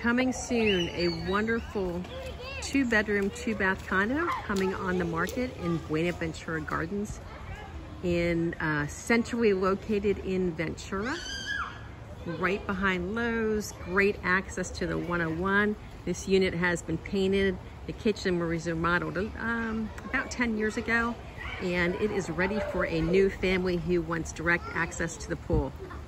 Coming soon, a wonderful 2-bedroom, 2-bath condo coming on the market in Buenaventura Gardens, centrally located in Ventura, right behind Lowe's. Great access to the 101. This unit has been painted. The kitchen was remodeled about 10 years ago, and it is ready for a new family who wants direct access to the pool.